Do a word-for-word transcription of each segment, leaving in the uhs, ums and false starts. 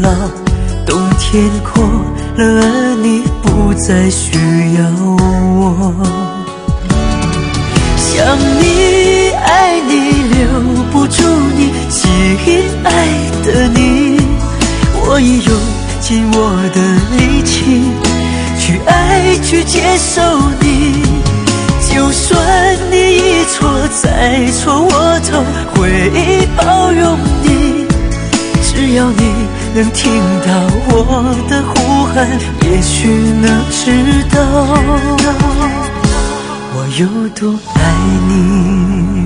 老。冬天过了，而你不再需要我。想你爱你留不住你，心爱的你，我已用尽我的力气去爱去接受你。就算你一错再错，我都会包容你。只要你能听到我的呼喊，也许能知道我有多爱你。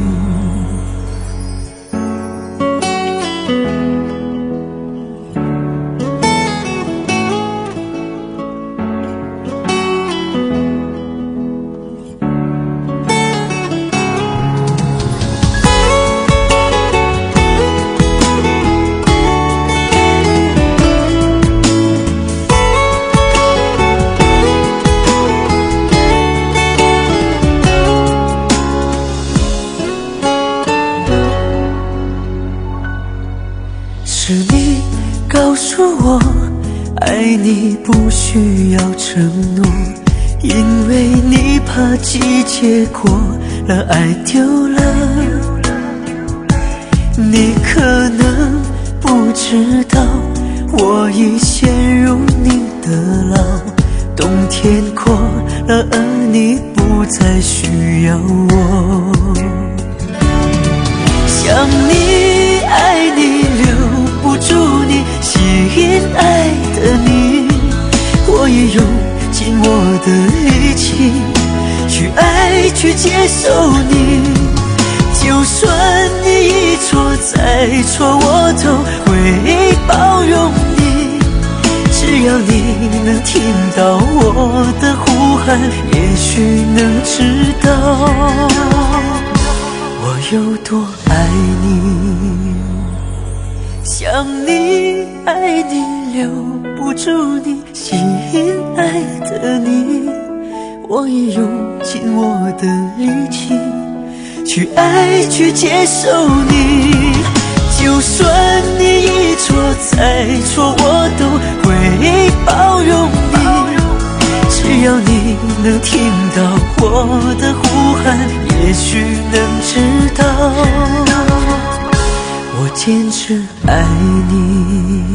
是你告诉我，爱你不需要承诺，因为你怕季节过了，爱丢了。你可能不知道，我已陷入你的牢。冬天过了，而你不再需要我。想你爱你留不住你，心爱的你，我也用尽我的力气去爱去接受你。就算你一错再错，我都会包容你。只要你能听到我的呼喊，也许能知道我有多爱你。想你爱你留不住你，心爱的你，我也用尽我的力气去爱去接受你。就算你一错再错，我都会包容你。只要你能听到我的呼喊，也许能知道我坚持爱你。